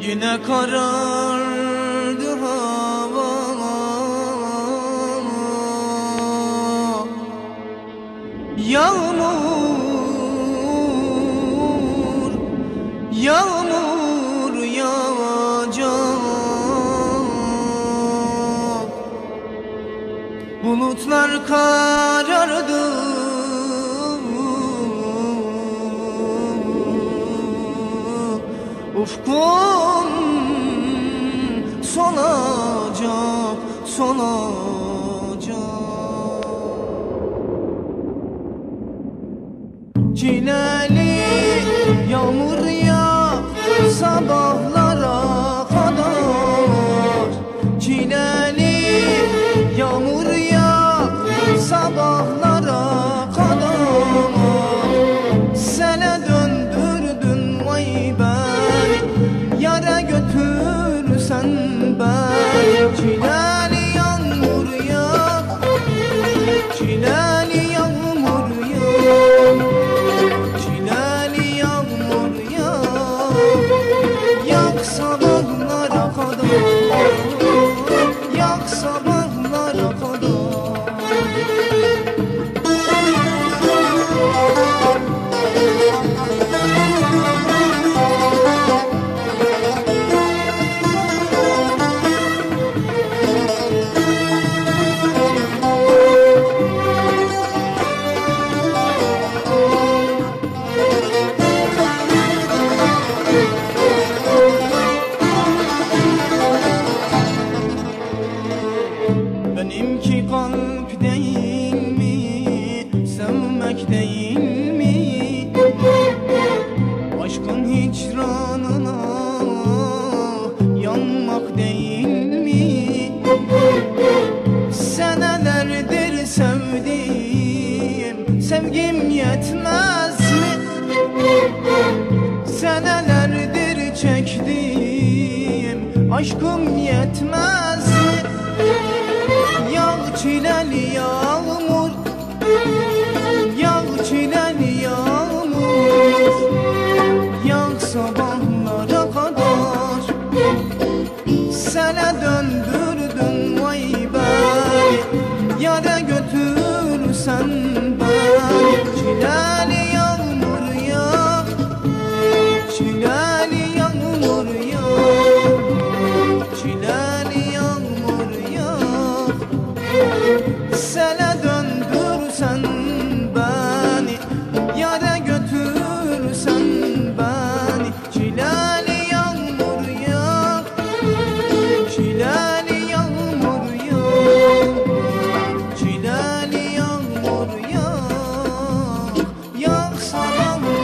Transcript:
Yine karardı hava, yağmur, yağmur yağacak. Bulutlar karardı, ufkun solacak, solacak. Çileli yağmur yağ sabahlara kadar, çileli yağmur yağ sabahlara kadar. Sele döndürdün vay beni, yara götürsen beni. Çileli yağmur yağ, çileli yağmur yağ, çileli yağmur yağ, yak sabahlara kadar, yak sabahlara kadar. Benimki kalp değil mi, sevmek değil mi? Aşkın hicranına yanmak değil mi? Senelerdir sevdiğim, sevgim yetmez mi? Senelerdir çektiğim, aşkım yetmez mi? Yağ çileli yağmur, yağ çileli yağmur, yağ sabahlara kadar. Sele döndürdün vay beni, yara götürsen beni. Çileli yağmur yağ, çileli yağmur yağ, çileli yağmur yağ. Sele döndürsen beni, yara götürsen beni. Çileli yağmur yağ, çileli yağmur yağ, çileli yağmur yağ, yağ sabahlara